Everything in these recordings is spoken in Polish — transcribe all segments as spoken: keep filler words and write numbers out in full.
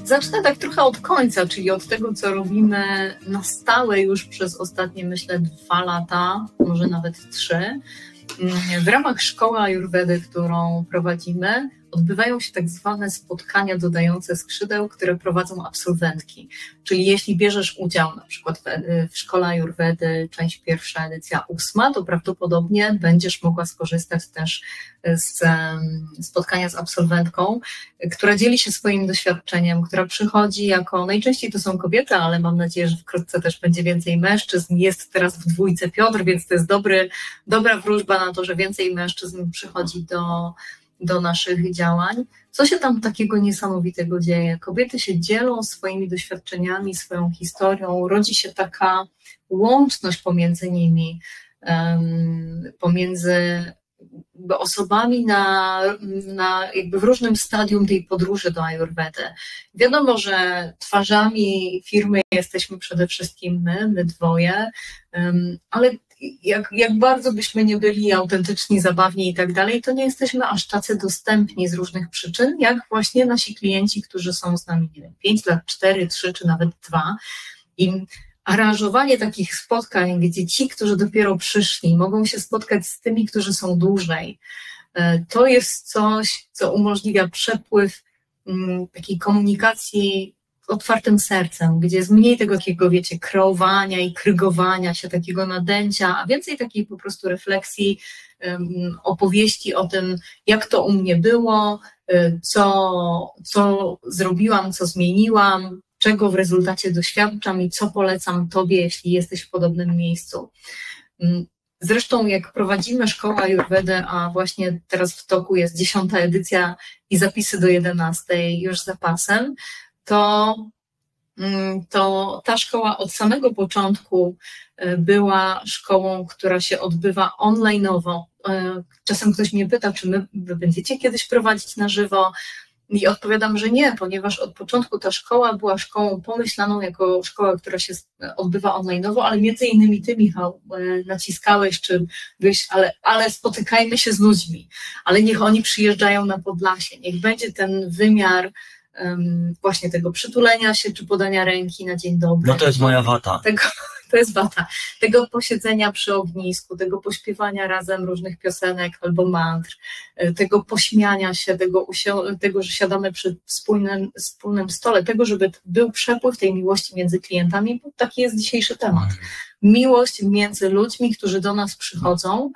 Zacznę tak trochę od końca, czyli od tego, co robimy na stałe już przez ostatnie, myślę, dwa lata, może nawet trzy. W ramach szkoły Ajurwedy, którą prowadzimy, odbywają się tak zwane spotkania dodające skrzydeł, które prowadzą absolwentki. Czyli jeśli bierzesz udział na przykład w, w szkole Ajurwedy, część pierwsza, edycja ósma, to prawdopodobnie będziesz mogła skorzystać też z spotkania z absolwentką, która dzieli się swoim doświadczeniem, która przychodzi jako, najczęściej to są kobiety, ale mam nadzieję, że wkrótce też będzie więcej mężczyzn. Jest teraz w dwójce Piotr, więc to jest dobry, dobra wróżba na to, że więcej mężczyzn przychodzi do do naszych działań. Co się tam takiego niesamowitego dzieje? Kobiety się dzielą swoimi doświadczeniami, swoją historią, rodzi się taka łączność pomiędzy nimi, um, pomiędzy osobami na, na jakby w różnym stadium tej podróży do Ajurwedy. Wiadomo, że twarzami firmy jesteśmy przede wszystkim my, my dwoje, um, ale Jak, jak bardzo byśmy nie byli autentyczni, zabawni i tak dalej, to nie jesteśmy aż tacy dostępni z różnych przyczyn, jak właśnie nasi klienci, którzy są z nami, nie wiem, pięć lat, cztery, trzy czy nawet dwa. I aranżowanie takich spotkań, gdzie ci, którzy dopiero przyszli, mogą się spotkać z tymi, którzy są dłużej, to jest coś, co umożliwia przepływ m, takiej komunikacji otwartym sercem, gdzie jest mniej tego takiego, wiecie, kreowania i krygowania się, takiego nadęcia, a więcej takiej po prostu refleksji, um, opowieści o tym, jak to u mnie było, co, co zrobiłam, co zmieniłam, czego w rezultacie doświadczam i co polecam tobie, jeśli jesteś w podobnym miejscu. Zresztą jak prowadzimy szkołę Ajurwedy, a właśnie teraz w toku jest dziesiąta edycja i zapisy do jedenastej już za pasem, to, to ta szkoła od samego początku była szkołą, która się odbywa online'owo. Czasem ktoś mnie pyta, czy my, wy będziecie kiedyś prowadzić na żywo, i odpowiadam, że nie, ponieważ od początku ta szkoła była szkołą pomyślaną jako szkoła, która się odbywa online'owo, ale między innymi ty, Michał, naciskałeś, czy byś, ale, ale spotykajmy się z ludźmi, ale niech oni przyjeżdżają na Podlasie, niech będzie ten wymiar właśnie tego przytulenia się, czy podania ręki na dzień dobry. No to jest moja wata. Tego, to jest wata. Tego posiedzenia przy ognisku, tego pośpiewania razem różnych piosenek albo mantr, tego pośmiania się, tego, tego że siadamy przy wspólnym, wspólnym stole, tego, żeby był przepływ tej miłości między klientami, bo taki jest dzisiejszy temat. Miłość między ludźmi, którzy do nas przychodzą.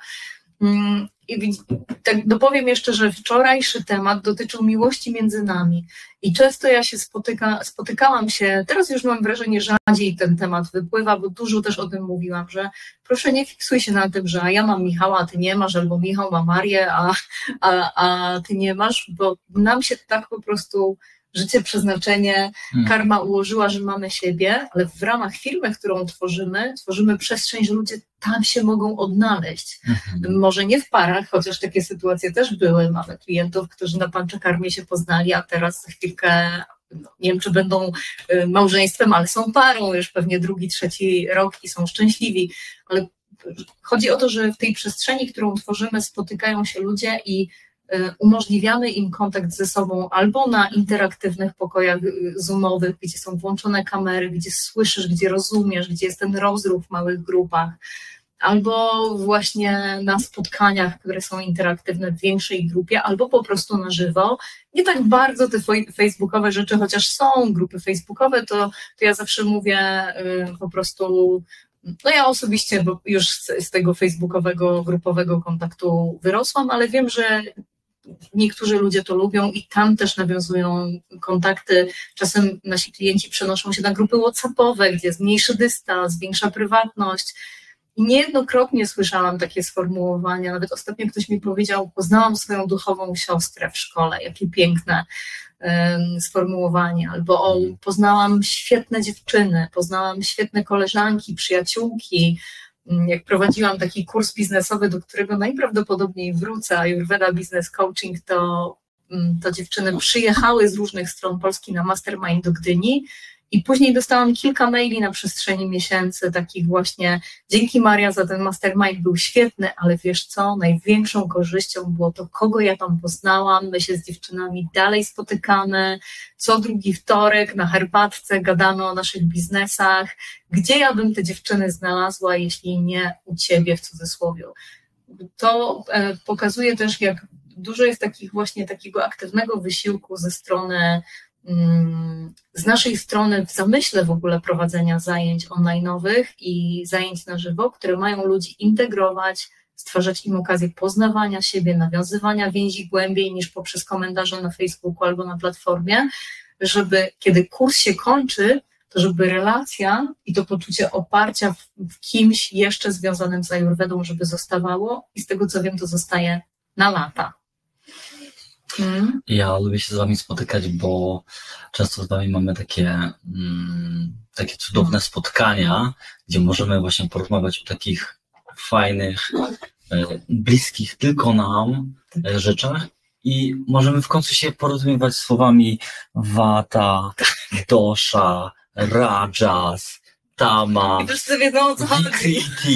I tak dopowiem jeszcze, że wczorajszy temat dotyczył miłości między nami i często ja się spotyka, spotykałam się, teraz już mam wrażenie, rzadziej ten temat wypływa, bo dużo też o tym mówiłam, że proszę nie fiksuj się na tym, że ja mam Michała, a ty nie masz, albo Michał ma Marię, a, a, a ty nie masz, bo nam się tak po prostu życie, przeznaczenie, karma ułożyła, że mamy siebie, ale w ramach firmy, którą tworzymy, tworzymy przestrzeń, że ludzie tam się mogą odnaleźć. Mhm. Może nie w parach, chociaż takie sytuacje też były. Mamy klientów, którzy na Panchakarmie się poznali, a teraz za chwilkę, no, nie wiem, czy będą małżeństwem, ale są parą już pewnie drugi, trzeci rok i są szczęśliwi. Ale chodzi o to, że w tej przestrzeni, którą tworzymy, spotykają się ludzie i umożliwiamy im kontakt ze sobą albo na interaktywnych pokojach zoomowych, gdzie są włączone kamery, gdzie słyszysz, gdzie rozumiesz, gdzie jest ten rozruch w małych grupach, albo właśnie na spotkaniach, które są interaktywne w większej grupie, albo po prostu na żywo. Nie tak bardzo te facebookowe rzeczy, chociaż są grupy facebookowe, to, to ja zawsze mówię y, po prostu. No ja osobiście bo już z, z tego facebookowego, grupowego kontaktu wyrosłam, ale wiem, że niektórzy ludzie to lubią i tam też nawiązują kontakty. Czasem nasi klienci przenoszą się na grupy whatsappowe, gdzie jest mniejszy dystans, większa prywatność. I niejednokrotnie słyszałam takie sformułowania. Nawet ostatnio ktoś mi powiedział, poznałam swoją duchową siostrę w szkole. Jakie piękne um, sformułowanie. Albo o, poznałam świetne dziewczyny, poznałam świetne koleżanki, przyjaciółki. Jak prowadziłam taki kurs biznesowy, do którego najprawdopodobniej wrócę, Ayurveda Business Coaching, to, to dziewczyny przyjechały z różnych stron Polski na mastermind do Gdyni I później dostałam kilka maili na przestrzeni miesięcy, takich właśnie, dzięki Maria za ten mastermind, był świetny, ale wiesz co, największą korzyścią było to, kogo ja tam poznałam, my się z dziewczynami dalej spotykamy, co drugi wtorek na herbatce gadamy o naszych biznesach, gdzie ja bym te dziewczyny znalazła, jeśli nie u ciebie, w cudzysłowie. To e, pokazuje też, jak dużo jest takich właśnie takiego aktywnego wysiłku ze strony z naszej strony w zamyśle w ogóle prowadzenia zajęć online'owych i zajęć na żywo, które mają ludzi integrować, stwarzać im okazję poznawania siebie, nawiązywania więzi głębiej niż poprzez komentarze na Facebooku albo na platformie, żeby kiedy kurs się kończy, to żeby relacja i to poczucie oparcia w, w kimś jeszcze związanym z ajurwedą, żeby zostawało i z tego co wiem, to zostaje na lata. Hmm. Ja lubię się z wami spotykać, bo często z wami mamy takie, mm, takie cudowne spotkania, gdzie możemy właśnie porozmawiać o takich fajnych, e, bliskich tylko nam e, rzeczach i możemy w końcu się porozumiewać słowami vata, dosha, rajas, tama, I wszyscy wiedzą, o co chodzi.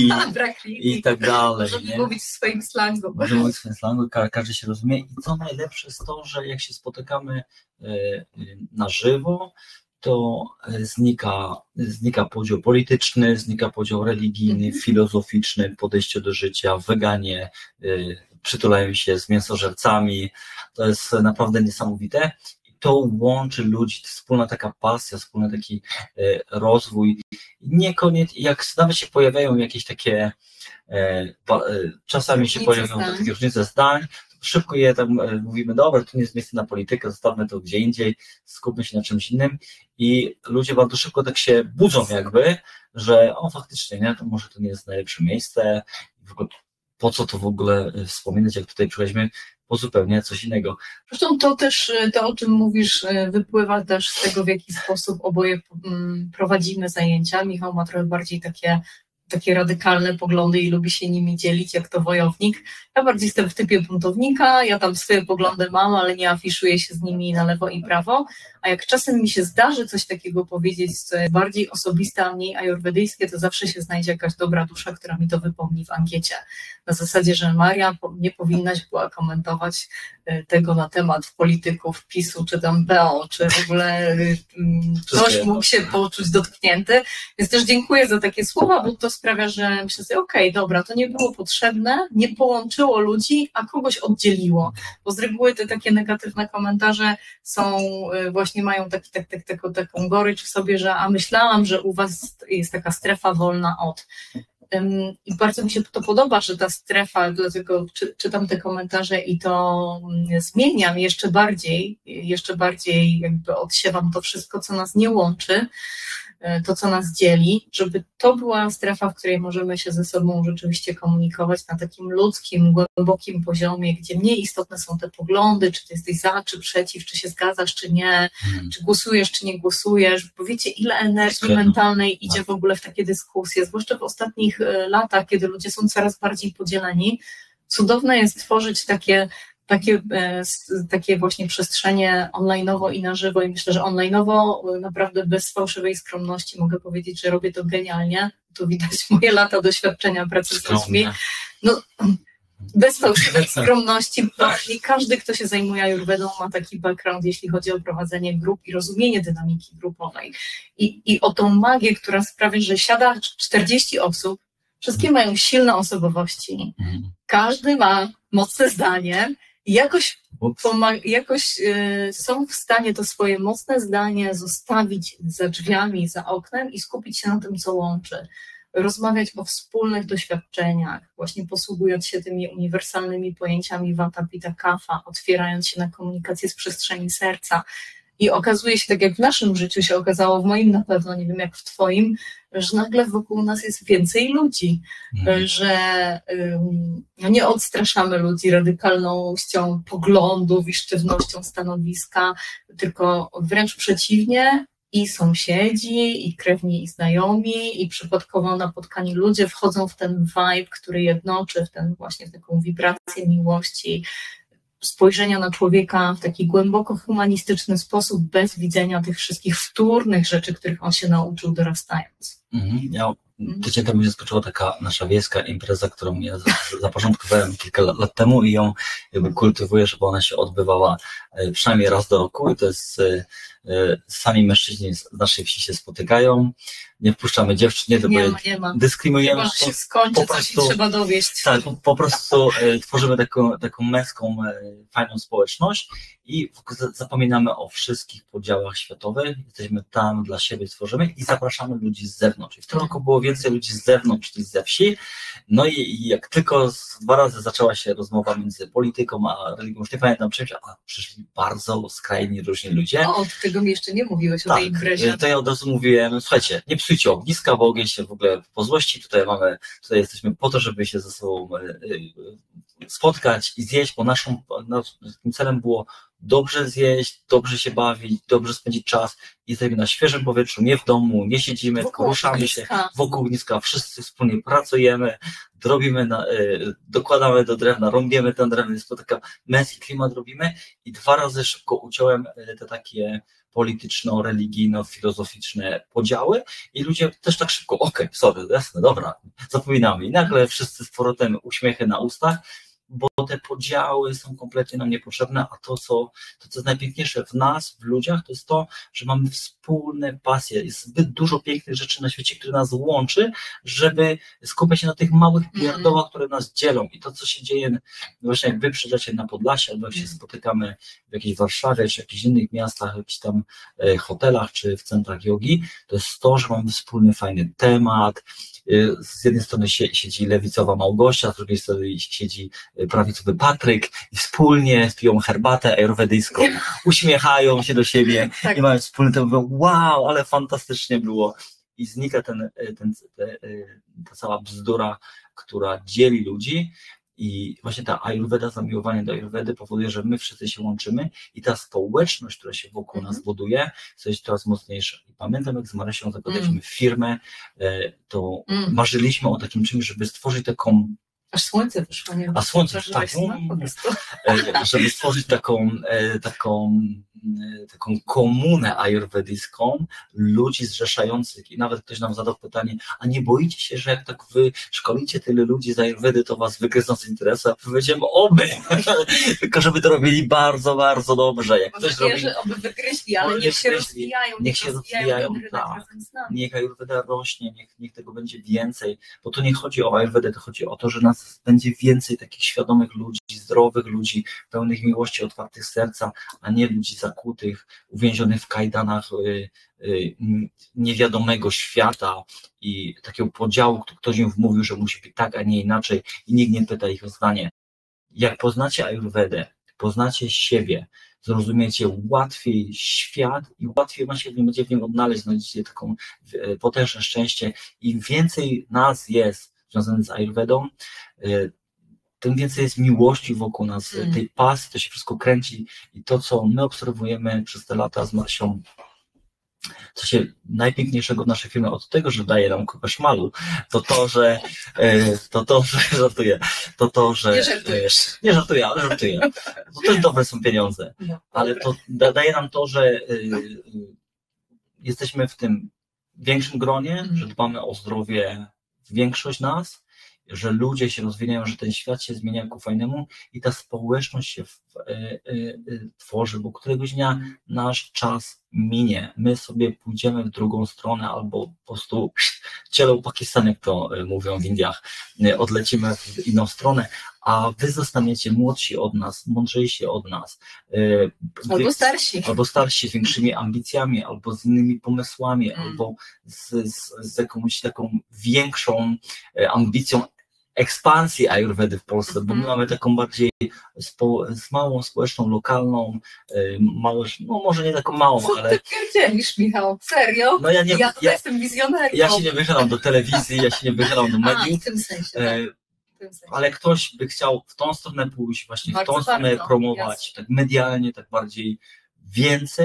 I tak dalej. Możemy mówić w swoim slangu. Możemy mówić w swoim slangu, ka- każdy się rozumie. I co najlepsze jest to, że jak się spotykamy y, y, na żywo, to znika, znika podział polityczny, znika podział religijny, mm-hmm. filozoficzny, podejście do życia, weganie, y, przytulają się z mięsożercami. To jest naprawdę niesamowite. To łączy ludzi, to wspólna taka pasja, wspólny taki e, rozwój. Niekoniecznie, jak nawet się pojawiają jakieś takie, e, pa, e, czasami się pojawiają zdań. takie różnice zdań, szybko je tam e, mówimy, dobra, to nie jest miejsce na politykę, zostawmy to gdzie indziej, skupmy się na czymś innym i ludzie bardzo szybko tak się budzą jakby, że o faktycznie, nie, to może to nie jest najlepsze miejsce, w ogóle, po co to w ogóle wspominać, jak tutaj przychodzimy, po zupełnie coś innego. Zresztą to też, to o czym mówisz, wypływa też z tego, w jaki sposób oboje prowadzimy zajęcia. Michał ma trochę bardziej takie, takie radykalne poglądy i lubi się nimi dzielić, jak to wojownik. Ja bardziej jestem w typie buntownika, ja tam swoje poglądy mam, ale nie afiszuję się z nimi na lewo i prawo, a jak czasem mi się zdarzy coś takiego powiedzieć, co jest bardziej osobiste, a mniej ajurwedyjskie, to zawsze się znajdzie jakaś dobra dusza, która mi to wypomni w ankiecie. Na zasadzie, że Maria, nie powinnaś była komentować tego na temat polityków PiSu, czy tam P O, czy w ogóle ktoś mógł się poczuć dotknięty. Więc też dziękuję za takie słowa, bo to sprawia, że myślę sobie, okej, okay, dobra, to nie było potrzebne, nie połączyło ludzi, a kogoś oddzieliło. Bo z reguły te takie negatywne komentarze są, właśnie mają taki, tak, tak, tak, taką gorycz w sobie, że a myślałam, że u was jest taka strefa wolna od. I bardzo mi się to podoba, że ta strefa, dlatego czy, czytam te komentarze i to zmieniam jeszcze bardziej, jeszcze bardziej jakby odsiewam to wszystko, co nas nie łączy, to, co nas dzieli, żeby to była strefa, w której możemy się ze sobą rzeczywiście komunikować na takim ludzkim, głębokim poziomie, gdzie mniej istotne są te poglądy, czy ty jesteś za, czy przeciw, czy się zgadzasz, czy nie, hmm. czy głosujesz, czy nie głosujesz, bo wiecie, ile energii Zgadza. mentalnej idzie w ogóle w takie dyskusje, zwłaszcza w ostatnich latach, kiedy ludzie są coraz bardziej podzieleni. Cudowne jest tworzyć takie Takie, takie właśnie przestrzenie online'owo i na żywo i myślę, że online'owo naprawdę bez fałszywej skromności mogę powiedzieć, że robię to genialnie. Tu widać moje lata doświadczenia pracy z ludźmi. No, bez fałszywej skromności, bo nie każdy, kto się zajmuje ajurwedą, ma taki background, jeśli chodzi o prowadzenie grup i rozumienie dynamiki grupowej. I, i o tą magię, która sprawia, że siada czterdzieści osób, wszystkie mają silne osobowości, każdy ma mocne zdanie, i jakoś, pomag- jakoś y, są w stanie to swoje mocne zdanie zostawić za drzwiami, za oknem i skupić się na tym, co łączy. Rozmawiać o wspólnych doświadczeniach, właśnie posługując się tymi uniwersalnymi pojęciami Vata, Pitta, Kapha, otwierając się na komunikację z przestrzeni serca. I okazuje się, tak jak w naszym życiu się okazało, w moim na pewno, nie wiem jak w twoim, że nagle wokół nas jest więcej ludzi, mm. że um, nie odstraszamy ludzi radykalnością poglądów i sztywnością stanowiska, tylko wręcz przeciwnie, i sąsiedzi, i krewni, i znajomi, i przypadkowo napotkani ludzie wchodzą w ten vibe, który jednoczy, w ten właśnie w taką wibrację miłości. spojrzenia na człowieka w taki głęboko humanistyczny sposób, bez widzenia tych wszystkich wtórnych rzeczy, których on się nauczył dorastając. Mhm. Ja, tydzień temu zaskoczyła taka nasza wiejska impreza, którą ja zapoczątkowałem kilka lat temu i ją jakby kultywuję, żeby ona się odbywała przynajmniej raz do roku i to jest sami mężczyźni z naszej wsi się spotykają, nie wpuszczamy dziewczyn, nie, nie, ma, nie ma. dyskryminujemy. Chyba się skończy, po prostu, coś trzeba dowieść. Tak, po, po prostu e, tworzymy taką, taką męską, e, fajną społeczność i zapominamy o wszystkich podziałach światowych, jesteśmy tam dla siebie, tworzymy i zapraszamy ludzi z zewnątrz. I w tym roku było więcej ludzi z zewnątrz niż ze wsi, no i, i jak tylko z, dwa razy zaczęła się rozmowa między polityką a religią, już nie pamiętam czymś, a przyszli bardzo skrajni różni ludzie. O, od tego mi jeszcze nie mówiłeś, tak, o tej imprezie. To ja od razu mówiłem, słuchajcie, nie psujcie ogniska, bo ogień się w ogóle po złości, tutaj mamy, tutaj jesteśmy po to, żeby się ze sobą spotkać i zjeść, bo naszym, naszym celem było dobrze zjeść, dobrze się bawić, dobrze spędzić czas. Jesteśmy na świeżym powietrzu, nie w domu, nie siedzimy, wokół tylko ruszamy ogniska. się wokół ogniska, wszyscy wspólnie pracujemy, robimy, na, y, dokładamy do drewna, rąbiemy ten drewno, jest to taka męski klimat robimy i dwa razy szybko uciąłem te takie polityczno-religijno-filozoficzne podziały i ludzie też tak szybko, okej, okay, sorry, jasne, dobra, zapominamy i nagle wszyscy z powrotem uśmiechy na ustach, bo te podziały są kompletnie nam niepotrzebne, a to co, to, co jest najpiękniejsze w nas, w ludziach, to jest to, że mamy wspólne pasje. Jest zbyt dużo pięknych rzeczy na świecie, które nas łączy, żeby skupiać się na tych małych pierdołach, które nas dzielą. I to, co się dzieje, właśnie jak wy przyjeżdżacie na Podlasie, albo jak się spotykamy w jakiejś Warszawie, czy w jakichś innych miastach, w jakichś tam hotelach, czy w centrach jogi, to jest to, że mamy wspólny, fajny temat. Z jednej strony siedzi lewicowa Małgosia, z drugiej strony siedzi prawicowy Patryk i wspólnie piją herbatę ajurwedyjską, uśmiechają się do siebie tak. I mają wspólny temat, mówią, wow, ale fantastycznie było. I znika ten, ten, ta cała bzdura, która dzieli ludzi. I właśnie ta ajurweda, zamiłowanie do ajurwedy powoduje, że my wszyscy się łączymy i ta społeczność, która się wokół mm. nas buduje, jest coraz mocniejsza. I pamiętam, jak z Marysią zakładaliśmy mm. firmę, to mm. marzyliśmy o takim czymś, żeby stworzyć taką... Aż słońce wyszło, nie? A słońce, tak, żeby stworzyć taką, taką, taką komunę ajurwedyjską ludzi zrzeszających i nawet ktoś nam zadał pytanie, a nie boicie się, że jak tak wy szkolicie tyle ludzi z ajurwedy, to was wygryzą z interesu? A powiedziałem, oby, tylko żeby to robili bardzo, bardzo dobrze. Jak ktoś robi, że oby wygryźli, ale niech się rozwijają, niech się rozwijają, tak. Niech ajurweda rośnie, niech, niech tego będzie więcej, bo to nie chodzi o ajurwedę, to chodzi o to, że nas będzie więcej takich świadomych ludzi, zdrowych ludzi, pełnych miłości, otwartych serca, a nie ludzi zakutych, uwięzionych w kajdanach y, y, niewiadomego świata i takiego podziału, ktoś im wmówił, że musi być tak, a nie inaczej i nikt nie pyta ich o zdanie. Jak poznacie ajurwedę, poznacie siebie, zrozumiecie łatwiej świat i łatwiej macie będzie w nim odnaleźć, znajdziecie taką potężne szczęście. Im więcej nas jest związanych z ajurwedą, tym więcej jest miłości wokół nas, mm. tej pasji, to się wszystko kręci i to, co my obserwujemy przez te lata z Marysią, co się najpiękniejszego w naszej firmie od tego, że daje nam kupę szmalu, to to, że to to, że żartuję, to to, że... Nie żartujesz. Nie żartuję, ale żartuję. To też dobre są pieniądze, no, ale to daje nam to, że jesteśmy w tym większym gronie, mm. że dbamy o zdrowie większość nas, że ludzie się rozwijają, że ten świat się zmienia ku fajnemu i ta społeczność się w, y, y, tworzy, bo któregoś dnia nasz czas minie. My sobie pójdziemy w drugą stronę albo po prostu cielo Pakistan, jak to mówią w Indiach, odlecimy w inną stronę, a wy zostaniecie młodsi od nas, mądrzejsi od nas. Wy, albo starsi. Albo starsi, z większymi ambicjami, albo z innymi pomysłami, mm. albo z, z, z jakąś taką większą ambicją ekspansji ajurwedy w Polsce, bo my mamy taką bardziej spo, małą, społeczną, lokalną, małą, no może nie taką małą, co ale... Co ty pierdzielisz, Michał? Serio? No ja, nie, ja ja jestem wizjonerką. Ja się nie wychylam do telewizji, ja się nie wychylam do mediów. A, w tym sensie, tak. w tym sensie. Ale ktoś by chciał w tą stronę pójść, właśnie bardzo w tą stronę bardzo, promować, jasne. Tak medialnie, tak bardziej więcej,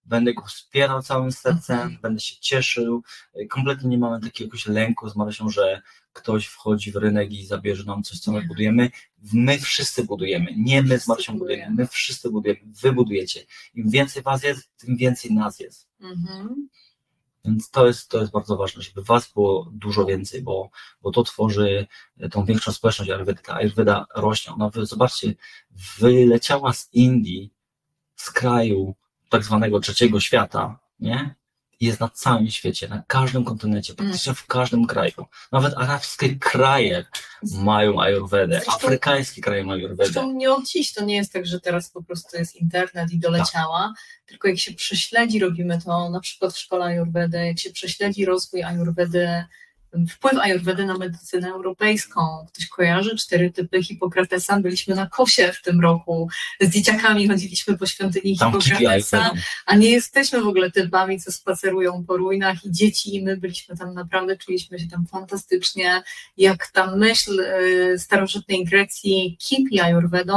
będę go wspierał całym sercem, Mhm. będę się cieszył, kompletnie nie mamy takiego jakiegoś lęku z Marysią, że ktoś wchodzi w rynek i zabierze nam coś, co my Nie. budujemy. My wszyscy budujemy, nie my z Wszyscy Marysią budujemy, budujemy. my wszyscy budujemy, wy budujecie. Im więcej was jest, tym więcej nas jest. Mhm. Więc to jest, to jest bardzo ważne, żeby was było dużo więcej, bo, bo to tworzy tą większą społeczność Ayurvedy. Ta Ayurveda rośnie. Ona, wy, zobaczcie, wyleciała z Indii, z kraju tak zwanego trzeciego świata, nie? I jest na całym świecie, na każdym kontynencie, praktycznie w każdym kraju. Nawet arabskie kraje mają Ayurvedę, Zresztą- afrykańskie kraje mają Ayurvedę. Zresztą nie od dziś, to nie jest tak, że teraz po prostu jest internet i doleciała, tylko jak się prześledzi, robimy to na przykład w szkole Ayurvedy, jak się prześledzi rozwój Ayurvedy, wpływ Ayurvedy na medycynę europejską. Ktoś kojarzy cztery typy Hipokratesa? Byliśmy na Kosie w tym roku, z dzieciakami chodziliśmy po świątyni Tam kipi Hipokratesa, Ayurvedą. a nie jesteśmy w ogóle typami, co spacerują po ruinach i dzieci i my byliśmy tam naprawdę, czuliśmy się tam fantastycznie, jak ta myśl y, starożytnej Grecji kipi Ayurvedą,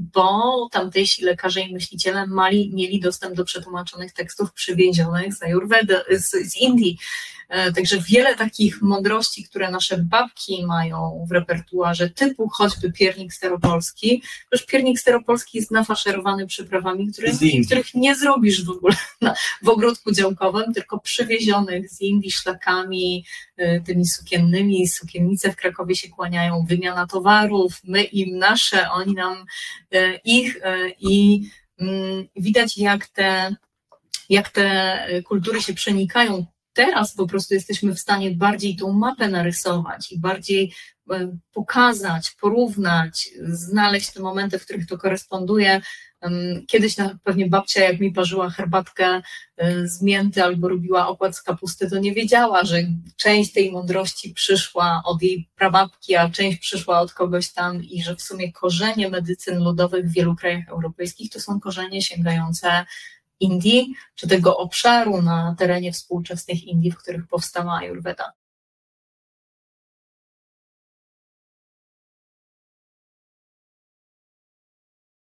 bo tamtejsi lekarze i myśliciele mali, mieli dostęp do przetłumaczonych tekstów przywiezionych z Ayurvedy, z, z Indii. E, Także wiele takich mądrości, które nasze babki mają w repertuarze, typu choćby piernik staropolski. Już piernik staropolski jest nafaszerowany przyprawami, które, Z Indii. których nie zrobisz w ogóle na, w ogródku działkowym, tylko przywiezionych z Indii szlakami, y, tymi sukiennymi. Sukiennice w Krakowie się kłaniają, wymiana towarów, my im nasze, oni nam y, ich y, i y, widać jak te, jak te kultury się przenikają. Teraz po prostu jesteśmy w stanie bardziej tą mapę narysować i bardziej e, pokazać, porównać, znaleźć te momenty, w których to koresponduje. Em, Kiedyś na, pewnie babcia, jak mi parzyła herbatkę e, z mięty albo robiła okład z kapusty, to nie wiedziała, że część tej mądrości przyszła od jej prababki, a część przyszła od kogoś tam i że w sumie korzenie medycyn ludowych w wielu krajach europejskich to są korzenie sięgające Indii, czy tego obszaru na terenie współczesnych Indii, w których powstała Ayurveda.